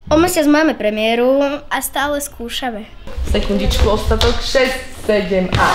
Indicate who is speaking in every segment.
Speaker 1: O mesiac máme premiéru a stále skúšame.
Speaker 2: Sekundičku, ostatok 6, 7 a...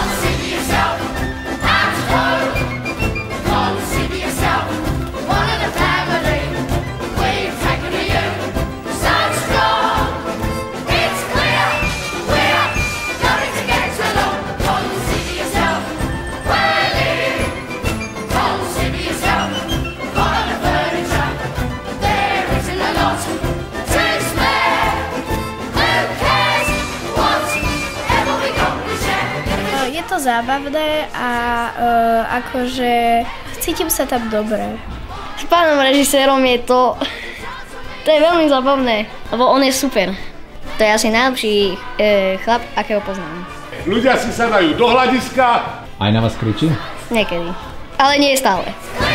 Speaker 1: Je to zábavné a akože cítim sa tam dobre. S pánom režisérom je to veľmi zábavné, lebo on je super. To je asi najlepší chlap, akého poznám.
Speaker 3: Ľudia si sadajú do hľadiska.
Speaker 4: Aj na vás kričí?
Speaker 1: Niekedy, ale nie stále.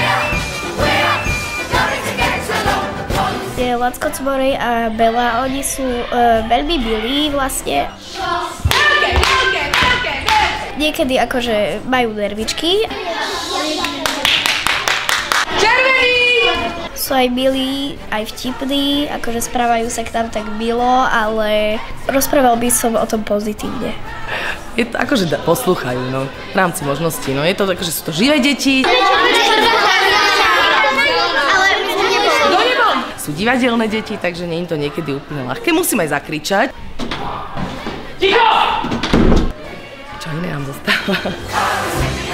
Speaker 1: Je Lacko Cmorej a Bela, oni sú veľmi milí vlastne. Niekedy akože majú nervičky.
Speaker 2: Červený!
Speaker 1: Sú aj milí, aj vtipní, akože správajú sa k nám tak milo, ale rozprával by som o tom pozitívne.
Speaker 2: Je to akože poslúchajú, no, v rámci možností, no je to tak, že sú to živé deti. Sú divadelné deti, takže nie je to niekedy úplne ľahké. Musím aj zakričať. Ticho! Čo iné nám zostáva?